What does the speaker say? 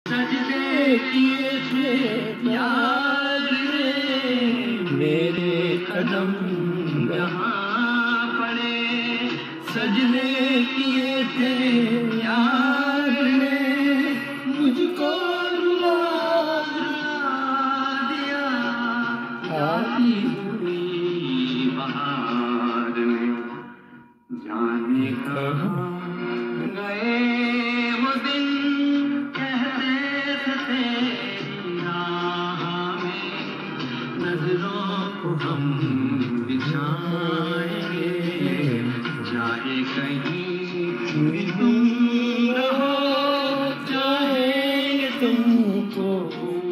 सजदे किए थे यार ने, मेरे कदम यहाँ पड़े। सजदे किए थे यार ने, मुझको रुला दिया आती हुई बहार ने। जाने कहाँ गए वो दिन, कहते थे तेरी राह में नजरों को हम बिछाएंगे। चाहे कहीं भी तुम रहो, चाहे तुमको